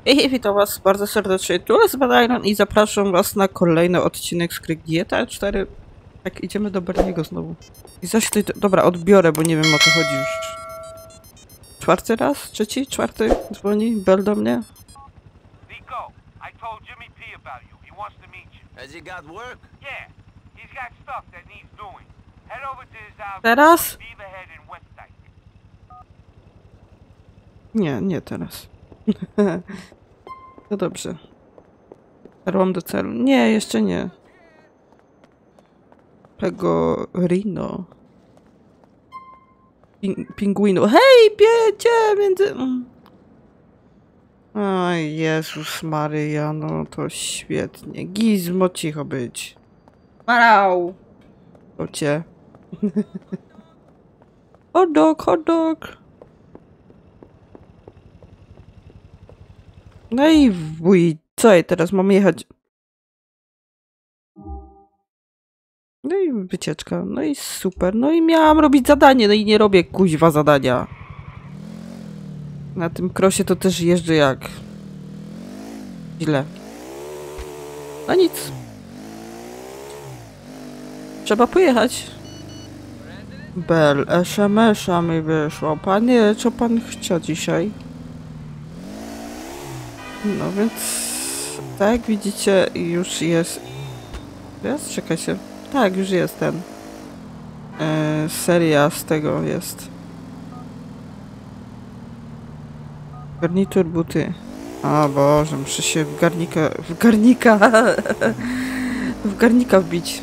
Hej, witam was bardzo serdecznie, tu jest Badajron i zapraszam was na kolejny odcinek z gry GTA 4. Tak, idziemy do Berniego znowu. I zaś dobra, odbiorę, bo nie wiem o co chodzi już. Czwarty raz? Trzeci? Czwarty? Dzwoni Bell do mnie? Nico, I told Jimmy P about you. He wants to meet you. Has he got work? Yeah, he's got stuff that needs doing. Head over to his house. Teraz? Beaverhead in Westside. Nie, nie teraz. To dobrze. Dotarłam do celu. Nie, jeszcze nie. Tego Rino. Pingwinu. Hej, biecie między... Oj, Jezus Maryja, no to świetnie. Gizmo, cicho być. Marał! To cię. Hot dog, hot dog. No i wuj, co i teraz mamy jechać? No i wycieczka, no i super. No i miałam robić zadanie, no i nie robię kuźwa zadania. Na tym krosie to też jeżdżę jak... źle. No nic. Trzeba pojechać. Bel, SMS-a mi wyszło. Panie, co pan chciał dzisiaj? No więc... tak jak widzicie, już jest... Jest? Czekajcie. Tak, już jest ten. Seria z tego jest. Garnitur, buty. O Boże, muszę się w garnika wbić.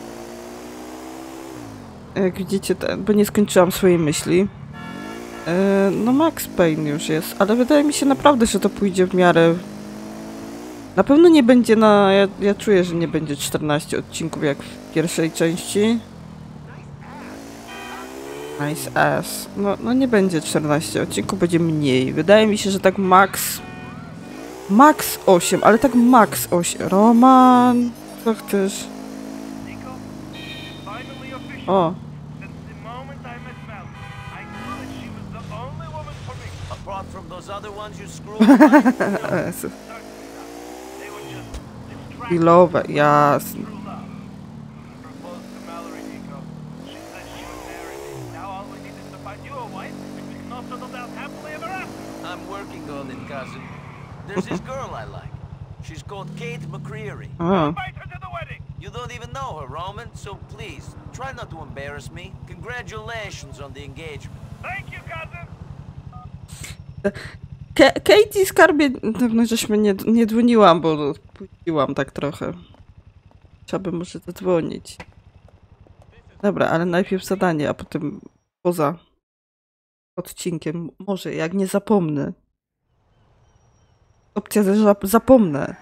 Jak widzicie, bo nie skończyłam swojej myśli. No Max Payne już jest, ale wydaje mi się naprawdę, że to pójdzie w miarę... Na pewno nie będzie na... Ja czuję, że nie będzie 14 odcinków jak w pierwszej części. Nice ass. No nie będzie 14 odcinków, będzie mniej. Wydaje mi się, że tak max 8, ale tak max 8. Roman, co chcesz? O. Apart from those other ones you screwed. Chwilowe, jasne. I'm working on it, cousin. There's this girl I like. She's called Kate McCreary. O. You don't even know her, Roman, so please, try not to embarrass me. Congratulations on the engagement. Thank you, cousin. Katie, skarbie, dawno żeśmy nie dzwoniłam, bo puściłam tak trochę. Trzeba by może zadzwonić. Dobra, ale najpierw zadanie, a potem poza odcinkiem. Może, jak nie zapomnę. Opcja, że zapomnę.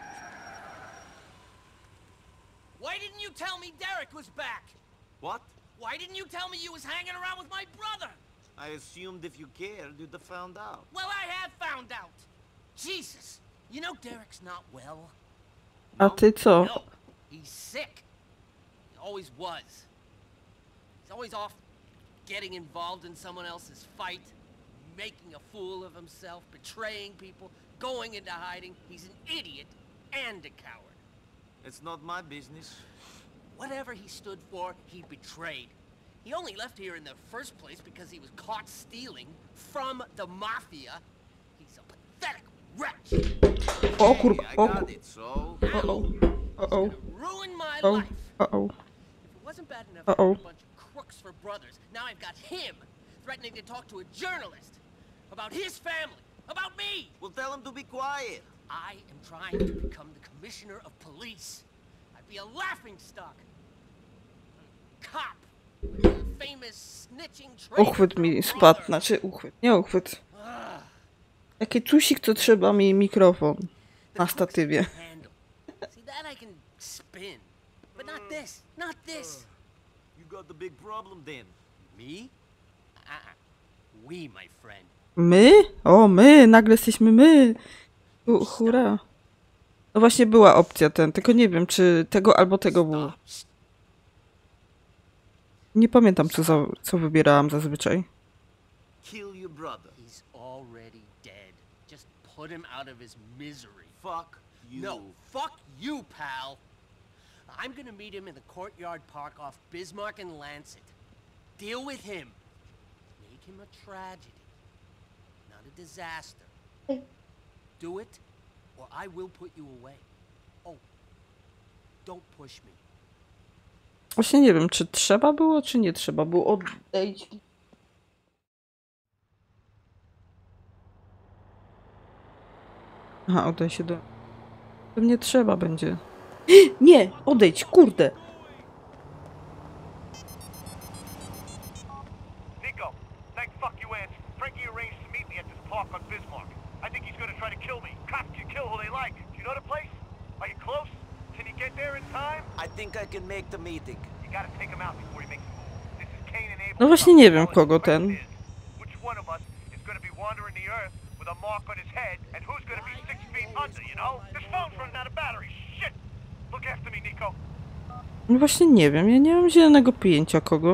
Why didn't you tell me Derek was back? What? Why didn't you tell me you was hanging around with my brother? I assumed if you cared, you'd have found out. Well, I have found out. Jesus. You know Derek's not well. A ty co? No, he's sick. He always was. He's always off getting involved in someone else's fight, making a fool of himself, betraying people, going into hiding. He's an idiot and a coward. It's not my business. Whatever he stood for, he betrayed. He only left here in the first place because he was caught stealing from the mafia. He's a pathetic wretch. O kurwa, I o got kurwa. it, so... O. Ruined my Oh, life. uh-oh. If it wasn't bad enough Uh-oh. to have a bunch of crooks for brothers, now I've got him threatening to talk to a journalist about his family, about me. Well, tell him to be quiet. I am trying to become the commissioner of police. I'd be a laughingstock. Cop. Famous snitching traitor Uchwyt mi brother. spadł, znaczy uchwyt, nie uchwyt. Jaki tusik, co trzeba mi mikrofon na statywie. See that I can spin, but not this, not this. You got the big problem then. Me? We, my friend. My? O, my! Nagle jesteśmy my! Hurra! No właśnie była opcja tylko nie wiem, czy tego albo tego było. Nie pamiętam, co wybierałam zazwyczaj. Kill your brother. He's already dead. Just put him out of his misery. Fuck you. No, fuck you, pal. I'm gonna meet him in the Courtyard Park off Bismarck and Lancet. Deal with him. Make him a tragedy, not a disaster. Do it, or I will put you away. Oh, don't push me. Właśnie nie wiem, czy trzeba było, czy nie trzeba było odejść. Aha, udaj się do... Pewnie trzeba będzie. Nie! Odejdź, kurde! Nico, thank fuck you answered. Frankie arranged to meet me at this park on Bismarck. I think he's gonna try to kill me. Cops can kill who they like. Do you know the place? Are you close? Can you get there in time? I think I can make the meeting. You gotta take him out before he makes a move. This is Cain and Abel. No właśnie nie wiem, kogo ten. Which one of us is gonna be wandering the earth with a mark on his head, and who's gonna be 6 feet under, you know? This phone's running out of battery. Shit! Look after me, Nico. No właśnie nie wiem, ja nie mam zielonego pojęcia kogo.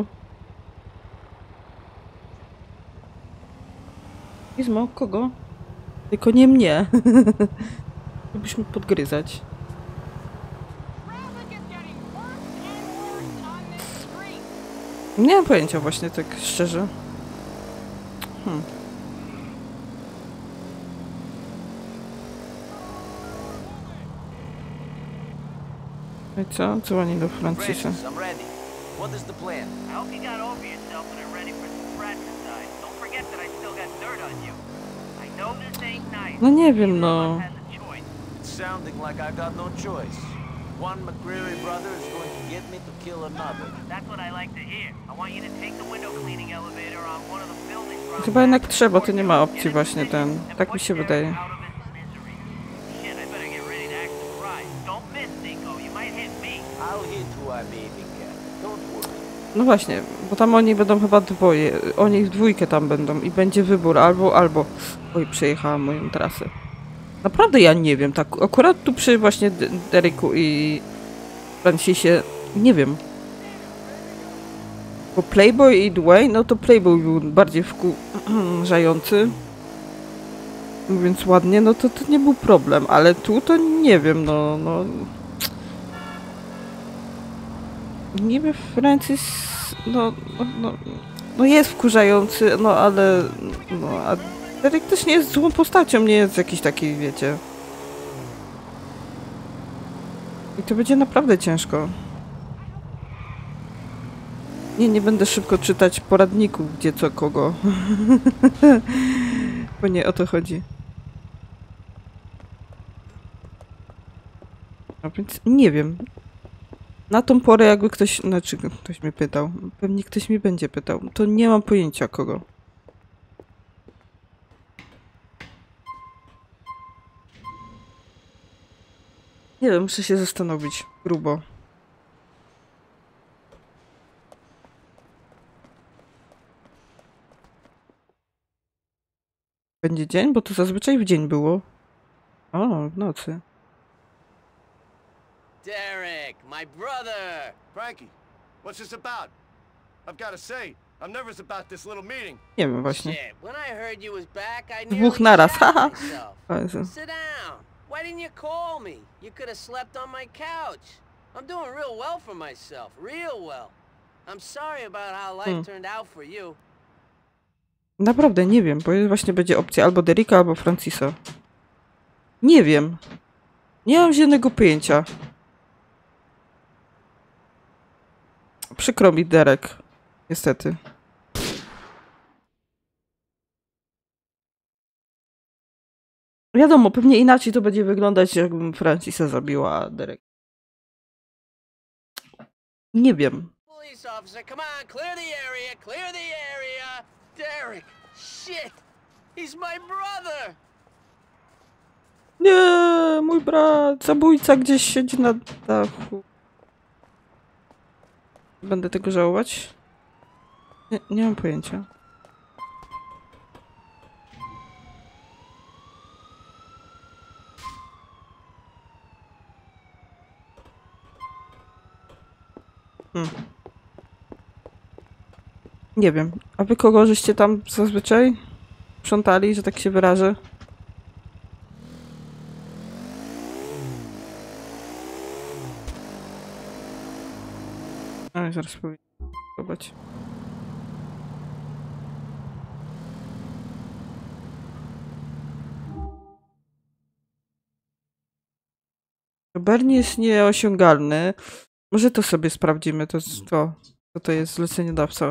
Izmo, kogo? Tylko nie mnie. Lubisz mi podgryzać. Nie mam pojęcia właśnie, tak szczerze. No i co? Dzwoni do Francisa. Francis, I'm ready. What is the plan? I hope you got over yourself and are ready for some fratricide. Don't forget that I still got dirt on you. I know this ain't nice. No nie wiem, Neither no. of us has a choice. It's sounding like I got no choice. One McCreary brother is going to get me to kill another. That's what I like to hear. I want you to take the window cleaning elevator on one of the buildings around Chyba jednak back. trzeba, to nie ma opcji Get a właśnie decision ten. and Tak mi put się Derek wydaje. out of his misery. Shit, I better get ready to act surprised. Don't miss, Nico. You might hit me. I'll hit who I'm aiming at. Don't worry. No właśnie, bo tam oni będą chyba dwoje. Oni w dwójkę tam będą i będzie wybór albo. Oj, przejechałam moją trasę. Naprawdę ja nie wiem, tak akurat tu przy właśnie Dereku i Francisie nie wiem. Bo Playboy i Dwayne, no to Playboy był bardziej wkurzający. Mówiąc ładnie, no to nie był problem, ale tu to nie wiem, no. Niby Francis, no jest wkurzający, no ale, no a Derek też nie jest złą postacią, nie jest jakiś taki, wiecie. I to będzie naprawdę ciężko. Nie będę szybko czytać poradników, gdzie co kogo. Bo nie o to chodzi. A więc nie wiem. Na tą porę jakby ktoś, znaczy ktoś mnie pytał, pewnie ktoś mi będzie pytał, to nie mam pojęcia kogo. Nie wiem, muszę się zastanowić grubo. Będzie dzień? Bo to zazwyczaj w dzień było. O, w nocy. Derek, my brother! Frankie, what's this about? I've got to say, I'm nervous about this little meeting. Nie wiem właśnie. Shit, when I heard you was back, I Dwóch nearly naraz, shat haha. myself. O Jezu. Sit down. Why didn't you call me? You could have slept on my couch. I'm doing real well for myself, real well. I'm sorry about how life turned out for you. Naprawdę nie wiem, bo właśnie będzie opcja albo Dereka, albo Francisa. Nie wiem. Nie mam żadnego pojęcia. Przykro mi, Derek. Niestety. Wiadomo, pewnie inaczej to będzie wyglądać, jakbym Francisa zabiła, a Derek. Nie wiem. Police officer, come on, clear the area, clear the area. Derek, shit, he's my brother. Nie, mój brat, zabójca gdzieś siedzi na dachu. Będę tego żałować? Nie mam pojęcia. Nie wiem. A wy kogo żeście tam zazwyczaj sprzątali, że tak się wyrażę? No i zaraz powinien spróbować. Bernie jest nieosiągalny. Może to sobie sprawdzimy. To jest to. Co to jest zleceniodawca?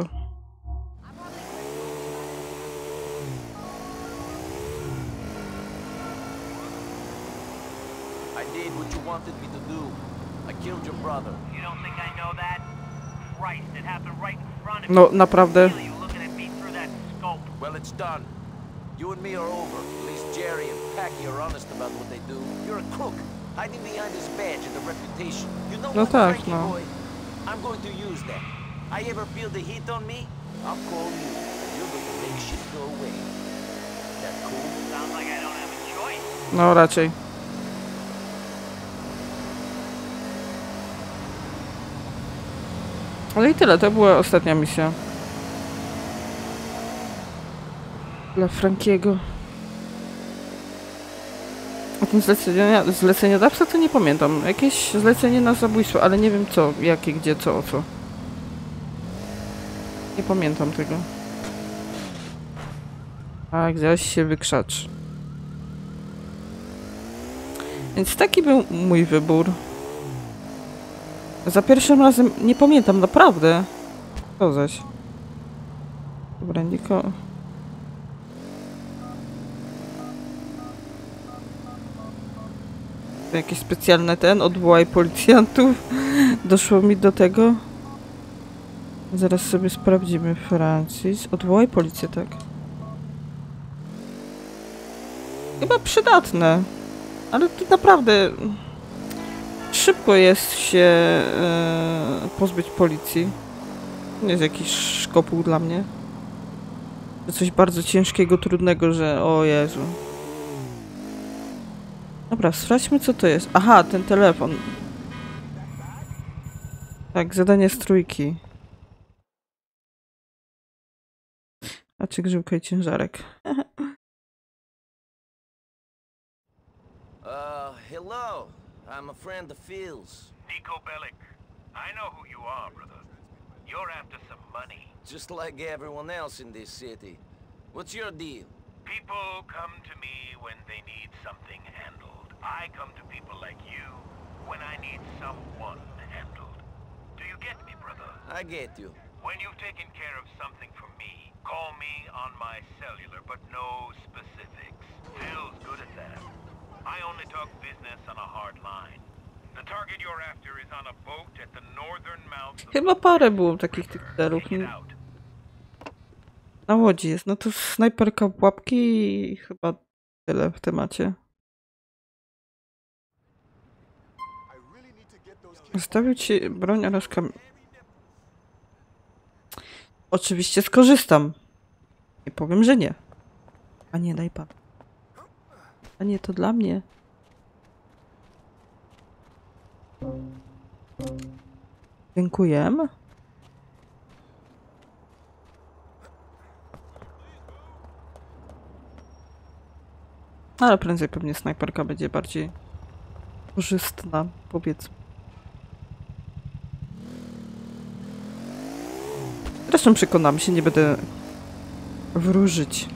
I did what you wanted me to do. I killed your brother. You don't think I know that? Christ, it happened right in front of No, naprawdę. you. You looking at me through that scope. Well, it's done. You and me are over. At least Jerry and Packy are honest about what they do. You're a crook, hiding behind his badge and a reputation. You know No what, tak, Frankie no. boy? I'm going to use that. I ever feel the heat on me? I'll call you, and you're going to make shit go away. That cool? Sounds like I don't have a choice. No raczej. Ale i tyle, to była ostatnia misja. Dla Frankiego. A ten zleceniodawca to nie pamiętam. Jakieś zlecenie na zabójstwo, ale nie wiem co, jakie, gdzie, co, o co. Nie pamiętam tego. Tak, zaś się wykrzacz. Więc taki był mój wybór. Za pierwszym razem nie pamiętam, naprawdę. Co zaś? Dobra, nikogo. Jakieś specjalne odwołaj policjantów. Doszło mi do tego. Zaraz sobie sprawdzimy. Francis. Odwołaj policję, tak. Chyba przydatne. Ale to naprawdę szybko jest się pozbyć policji. Nie jest jakiś szkopuł dla mnie. To coś bardzo ciężkiego, trudnego, że o Jezu. Dobra, sprawdźmy co to jest. Aha, ten telefon. Tak, zadanie z trójki. A czy grzywka i ciężarek? Hello. I'm a friend of Phil's. Nico Bellic. I know who you are, brother. You're after some money. Just like everyone else in this city. What's your deal? People come to me when they need something handled. I come to people like you when I need someone handled. Do you get me, brother? I get you. When you've taken care of something for me, call me on my cellular, but no specifics. Phil's good at that. I only talk business on a hard line. The target you're after is on a boat at the northern mouth of... Chyba parę było takich tych celów. Get out. Na łodzi jest. No to snajperka w łapki i chyba tyle w temacie. Zostawił ci broń oraz Oczywiście skorzystam. Nie powiem, że nie. A nie, daj pan. A nie, to dla mnie. Dziękuję. Ale prędzej pewnie snajperka będzie bardziej korzystna, powiedzmy. Zresztą przekonam się, nie będę wróżyć.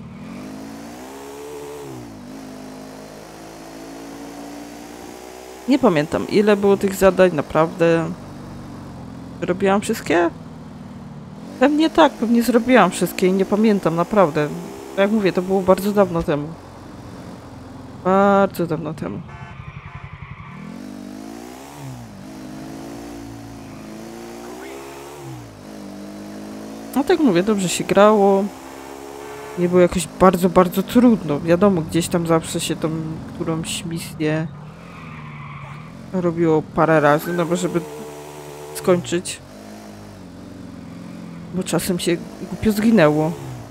Nie pamiętam, ile było tych zadań, naprawdę. Robiłam wszystkie? Pewnie tak, pewnie zrobiłam wszystkie i nie pamiętam, naprawdę. Jak mówię, to było bardzo dawno temu. Bardzo dawno temu. No tak mówię, dobrze się grało. Nie było jakoś bardzo, bardzo trudno. Wiadomo, gdzieś tam zawsze się tą którąś misję robiło parę razy, no bo żeby skończyć. Bo czasem się głupio zginęło.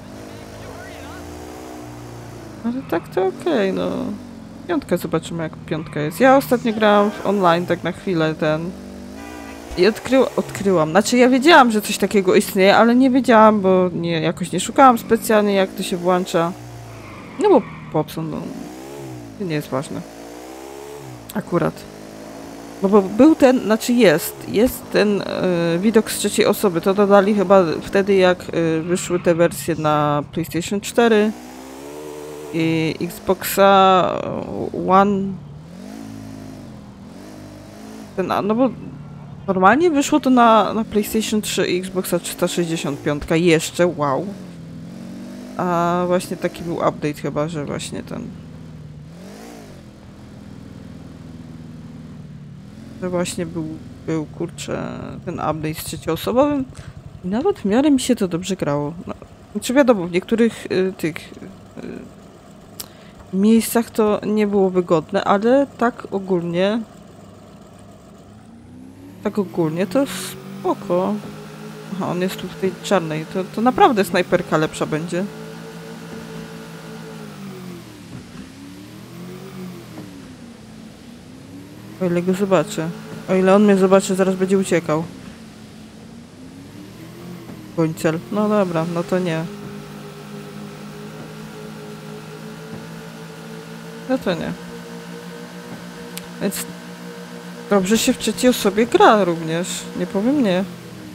Ale tak to okej, no. Piątka, zobaczymy jak piątka jest. Ja ostatnio grałam w online, tak na chwilę i odkryłam. Znaczy ja wiedziałam, że coś takiego istnieje, ale nie wiedziałam, bo jakoś nie szukałam specjalnie jak to się włącza. No bo po co, no. To nie jest ważne. Akurat. No bo był ten, znaczy jest ten widok z trzeciej osoby. To dodali chyba wtedy, jak wyszły te wersje na PlayStation 4 i Xboxa One. No bo normalnie wyszło to na PlayStation 3 i Xboxa 365 jeszcze, wow. A właśnie taki był update chyba, że właśnie ten... Że właśnie był kurczę, ten update z trzecioosobowym. I nawet w miarę mi się to dobrze grało. No, znaczy wiadomo, w niektórych tych miejscach to nie było wygodne, ale tak ogólnie... Tak ogólnie to spoko. Aha, on jest tu w tej czarnej. To naprawdę snajperka lepsza będzie. O ile go zobaczę. O ile on mnie zobaczy, zaraz będzie uciekał. Gońcel. No dobra, no to nie. No to nie. Więc dobrze się w trzeciej osobie gra również. Nie powiem nie.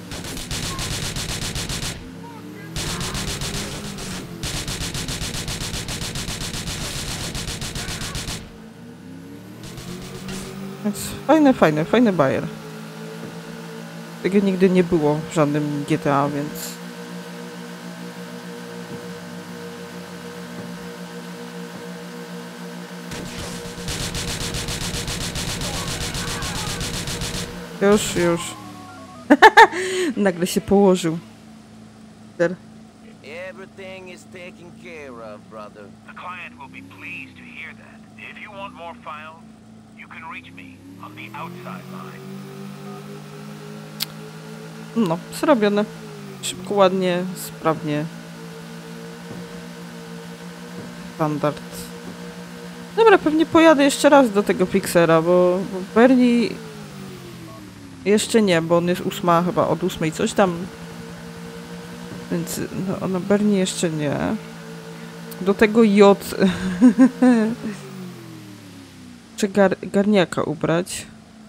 Więc fajny bajer. Tego nigdy nie było w żadnym GTA, więc... Już. Nagle się położył. Everything is taken care of, brother. The client will be pleased to hear that. If you want more files, you can reach me on the outside line. No, zrobione. Szybko, ładnie, sprawnie. Standard. Dobra, pewnie pojadę jeszcze raz do tego Fixera, bo Bernie... Jeszcze nie, bo on jest 8, chyba od 8 coś tam. Więc no Bernie jeszcze nie. Do tego J. Czy garniaka ubrać?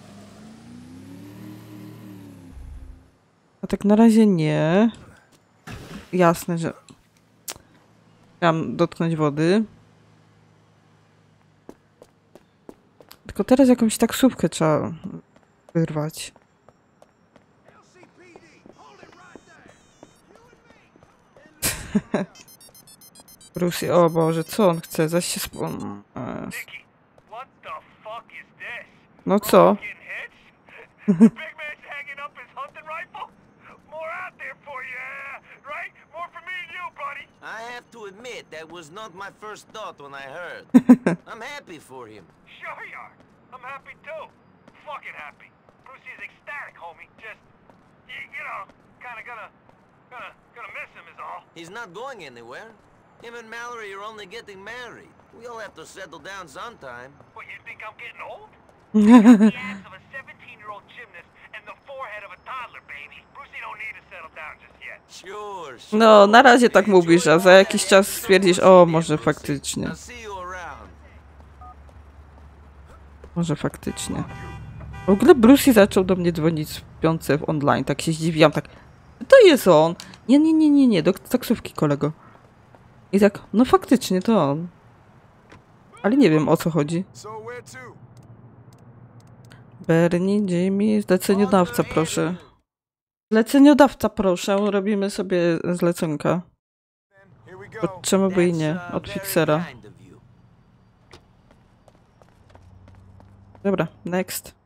A tak na razie nie. Jasne, że... Chciałam dotknąć wody. Tylko teraz jakąś taksówkę trzeba wyrwać. Bruce, o Boże, co on chce? Zaś się Dickie, what the fuck is this? No co? Getting hits? The big man's hanging up his hunting rifle? More out there for you, right? More for me and you, buddy. I have to admit, that was not my first thought when I heard. I'm happy for him. Sure you are. I'm happy too. Fucking happy. Brucey is ecstatic, homie. Just, you know, kinda gonna miss him is all. He's not going anywhere. Him and Mallory are only getting married. We all have to settle down sometime. What, you think I'm getting old? The ass of a 17-year-old gymnast and the forehead of a toddler, baby. Brucey don't need to settle down just yet. Sure. No, na razie tak mówisz, a za jakiś czas stwierdzisz, o, może faktycznie. I'll see you around. Może faktycznie. W ogóle Brucey zaczął do mnie dzwonić w piątce w online, tak się zdziwiłam, tak, to jest on. Nie, do taksówki, kolego. I tak, no faktycznie to on. Ale nie wiem, o co chodzi. Bernie, Jamie, zleceniodawca, proszę. Zleceniodawca, proszę, robimy sobie zlecenka. Czemu by i nie? Od Fixera. Dobra, next.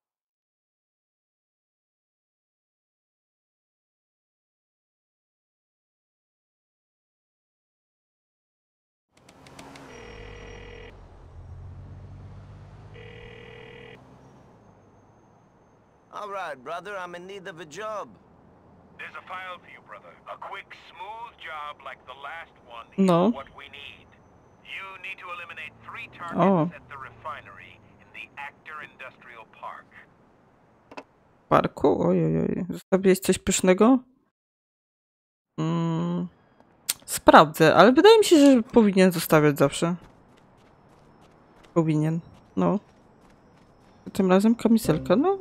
All right, brother, I'm in need of a job. There's a file for you, brother. A quick, smooth job like the last one is No. what we need. You need to eliminate 3 targets at the refinery in the Actor Industrial Park. Parku? Ojej. Zostawiłeś coś pysznego? Sprawdzę, ale wydaje mi się, że powinien zostawiać zawsze. Powinien, no. Tym razem kamizelka, no...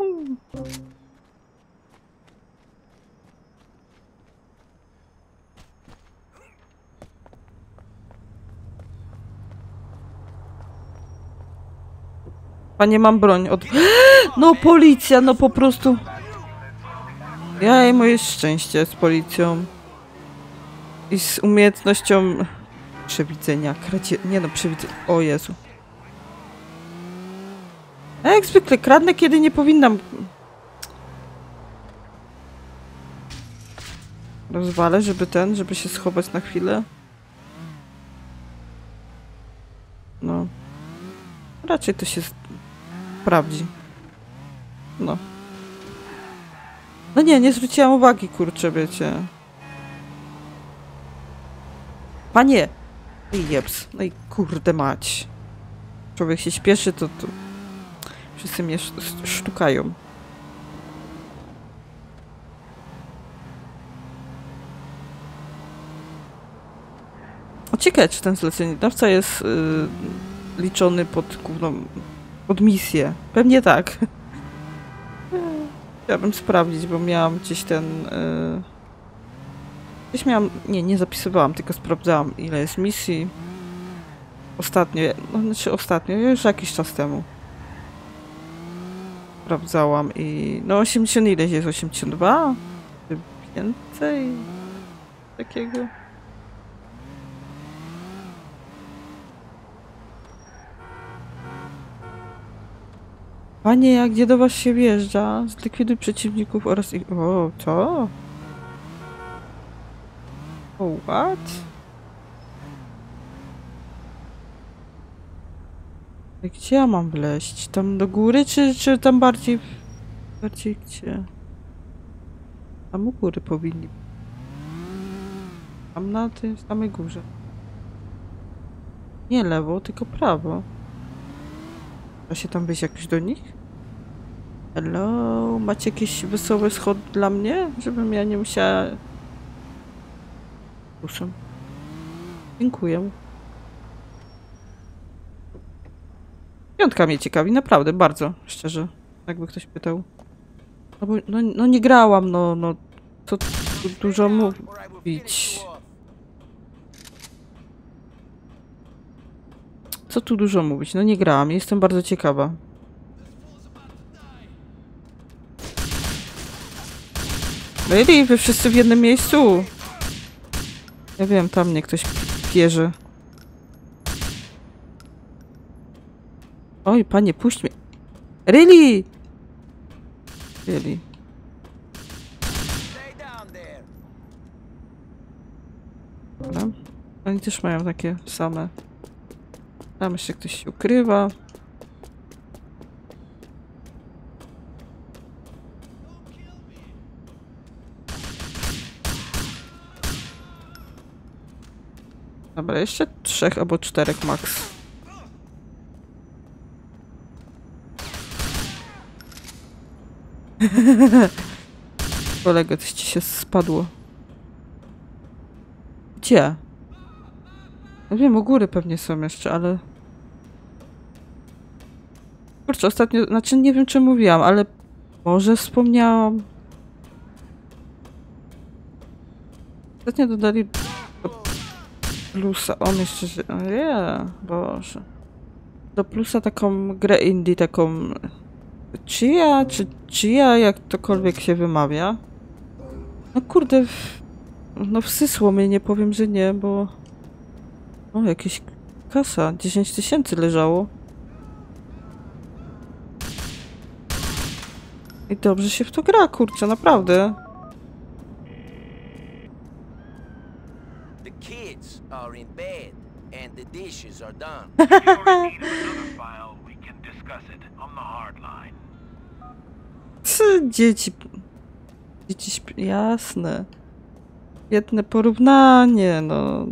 Panie, mam broń od... No policja, no po prostu... Ja i moje szczęście z policją. I z umiejętnością... Przewidzenia, nie no, przewidzenia... O Jezu. Ja jak zwykle kradnę, kiedy nie powinnam. Rozwalę, żeby się schować na chwilę. No. Raczej to się sprawdzi. No. No nie zwróciłam uwagi, kurczę, wiecie. Panie! I jeps. No i kurde mać. Człowiek się śpieszy, to... Wszyscy mnie sztukają. O, ciekawe, czy ten zleceniodawca jest liczony pod główną... pod misję. Pewnie tak. Chciałabym sprawdzić, bo miałam gdzieś ten... Gdzieś miałam... Nie zapisywałam, tylko sprawdzałam, ile jest misji. Ostatnio, no znaczy ostatnio, już jakiś czas temu. Sprawdzałam i... No 80 ileś jest? 82? Więcej? Takiego? Panie, a gdzie do was się wjeżdża? Zlikwiduj przeciwników oraz ich... O, co? O, what? Gdzie ja mam wleźć? Tam do góry, czy tam bardziej... Bardziej gdzie? Tam u góry powinni. Tam na tej samej górze. Nie lewo, tylko prawo. Da się tam wyjść jakoś do nich? Hello? Macie jakiś wesoły schod dla mnie? Żebym ja nie musiała... Proszę. Dziękuję. Piątka mnie ciekawi, naprawdę, bardzo, szczerze. Jakby ktoś pytał. No bo, no nie grałam, no co tu dużo mówić. Co tu dużo mówić? No nie grałam, jestem bardzo ciekawa. Really? Wy wszyscy w jednym miejscu? Ja wiem, tam mnie ktoś pierze. Oj, panie, puść mnie. Really? Really? Dobra. Oni też mają takie same. Tam jeszcze ktoś się ukrywa. Dobra, jeszcze 3 albo 4 max. Kolego, coś ci się spadło. Gdzie? Ja wiem, u góry pewnie są jeszcze, ale... Kurczę, ostatnio... Znaczy, nie wiem, czy mówiłam, ale... Może wspomniałam... Ostatnio dodali... Do plusa... On jeszcze się... O yeah, Boże. Do plusa taką grę indie, taką... Chia, czy Chia, jak tokolwiek się wymawia. No kurde... No wsysło mnie, nie powiem, że nie, bo... O, jakieś kasa. 10 000 leżało. I dobrze się w to gra, kurczę, naprawdę. The kids are in bed and the dishes are done. If you're in need of another file, we can discuss it on the hard line. Dzieci... Dzieci jasne. Jedne porównanie, no...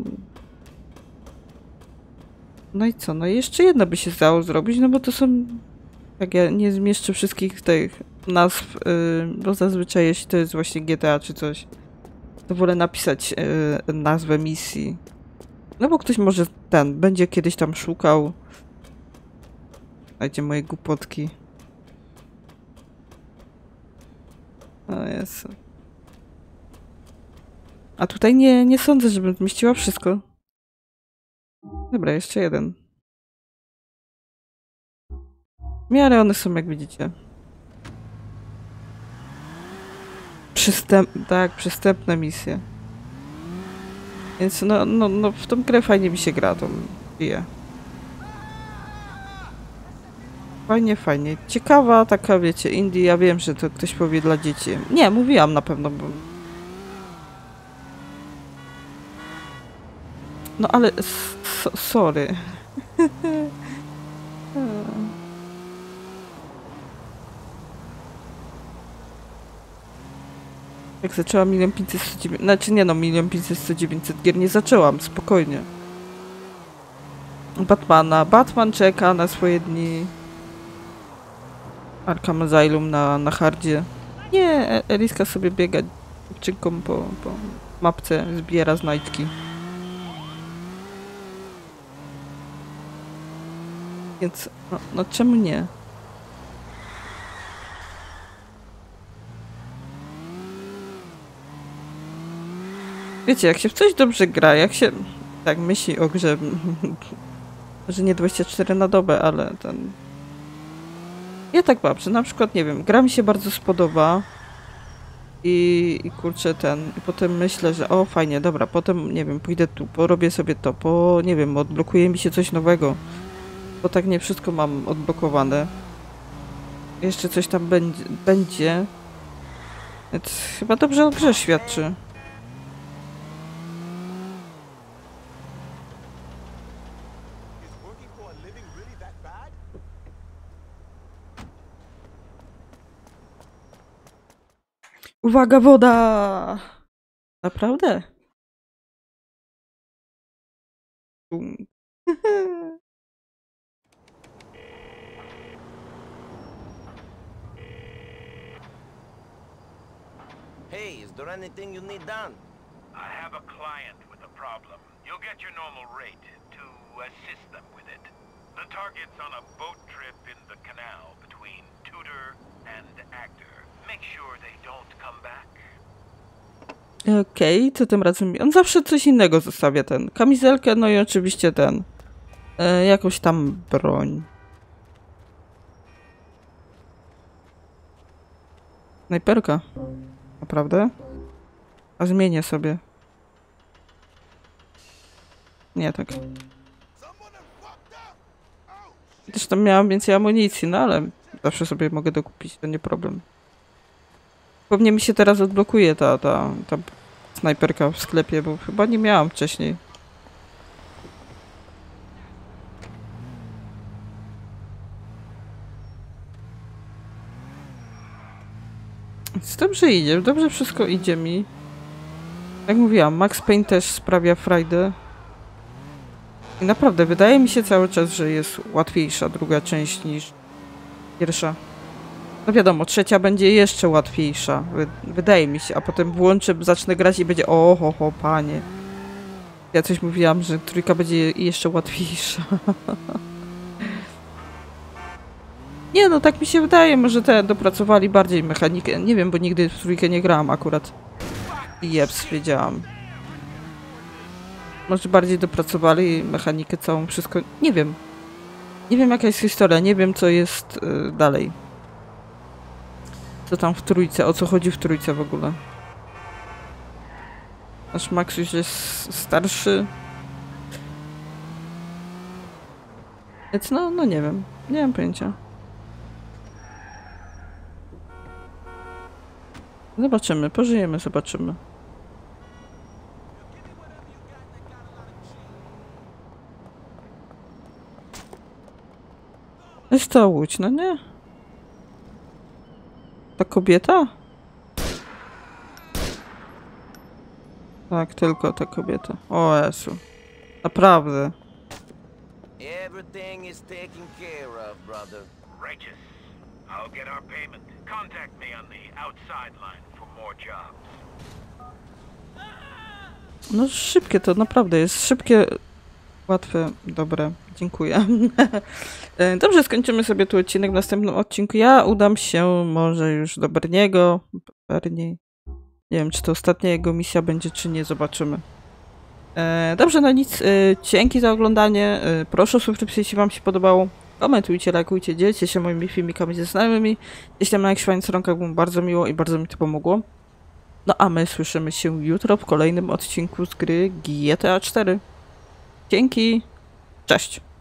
No i co? No i jeszcze jedno by się zdało zrobić, no bo to są... Jak ja nie zmieszczę wszystkich tych nazw, bo zazwyczaj jeśli to jest właśnie GTA czy coś, to wolę napisać nazwę misji. No bo ktoś może będzie kiedyś tam szukał. Dajcie moje głupotki. O Jezu. A tutaj nie sądzę, żebym zmieściła wszystko. Dobra, jeszcze jeden. W miarę one są, jak widzicie. Przystępne misje. Więc no w tą grę fajnie mi się gra, tą bije. Fajnie. Ciekawa taka, wiecie, indie, ja wiem, że to ktoś powie dla dzieci. Nie, mówiłam na pewno, bo... No ale... sorry. Jak zaczęłam 1 500 znaczy nie no, 1 500 gier nie zaczęłam, spokojnie. Batman czeka na swoje dni. Arkham Asylum na hardzie. Nie, Eliska sobie biega dziewczynką po mapce, zbiera znajdźki. Więc, no czemu nie? Wiecie, jak się w coś dobrze gra, jak się tak myśli o grze, że nie 24 na dobę, ale ten... Ja tak mam, że na przykład, nie wiem, gra mi się bardzo spodoba i kurczę i potem myślę, że o fajnie, dobra, potem, nie wiem, pójdę tu, porobię sobie to, nie wiem, odblokuje mi się coś nowego, bo tak nie wszystko mam odblokowane. Jeszcze coś tam będzie, więc chyba dobrze o grze świadczy. Uwaga, woda! Naprawdę? Hey, is there anything you need done? I have a client with a problem. You'll get your normal rate to assist them with it. The target's on a boat trip in the canal between Tudor and Actor. Make sure they don't come back. Okej, co tym razem? On zawsze coś innego zostawia, kamizelkę, no i oczywiście jakąś tam broń. Snajperka. Naprawdę? A zmienię sobie. Nie, tak. Zresztą miałam więcej amunicji, no ale zawsze sobie mogę dokupić, to nie problem. Pewnie mi się teraz odblokuje ta snajperka w sklepie, bo chyba nie miałam wcześniej. Więc dobrze idzie, dobrze wszystko idzie mi. Jak mówiłam, Max Payne też sprawia frajdę. I naprawdę, wydaje mi się cały czas, że jest łatwiejsza druga część niż pierwsza. No wiadomo, trzecia będzie jeszcze łatwiejsza, wydaje mi się, a potem włączę, zacznę grać i będzie oho, panie. Ja coś mówiłam, że trójka będzie jeszcze łatwiejsza. Nie no, tak mi się wydaje, może dopracowali bardziej mechanikę, nie wiem, bo nigdy w trójkę nie grałam akurat. I jeps, wiedziałam. Może bardziej dopracowali mechanikę całą, wszystko, nie wiem. Nie wiem jaka jest historia, nie wiem co jest dalej. Co tam w trójce, o co chodzi w trójce w ogóle. Nasz Max już jest starszy. Więc no nie wiem. Nie mam pojęcia. Zobaczymy, pożyjemy, zobaczymy. Jest ta łódź, no nie? Ta kobieta? Tak, tylko ta kobieta. O Jezu. Naprawdę. Everything is taken care of, brother. Righteous. I'll get our payment. Contact me on the outside line for more jobs. No szybkie to, naprawdę jest szybkie, łatwe, dobre. Dziękuję. Dobrze, skończymy sobie tu odcinek w następnym odcinku. Ja udam się może już do Berniego. Bernie. Nie wiem, czy to ostatnia jego misja będzie, czy nie. Zobaczymy. Dobrze, no nic. Dzięki za oglądanie. Proszę o subskrypcję, jeśli wam się podobało. Komentujcie, lajkujcie, dzielcie się moimi filmikami ze znajomymi. Jeśli mam jakieś fajne rąkach, było bardzo miło i bardzo mi to pomogło. No a my słyszymy się jutro w kolejnym odcinku z gry GTA 4. Dzięki. Cześć.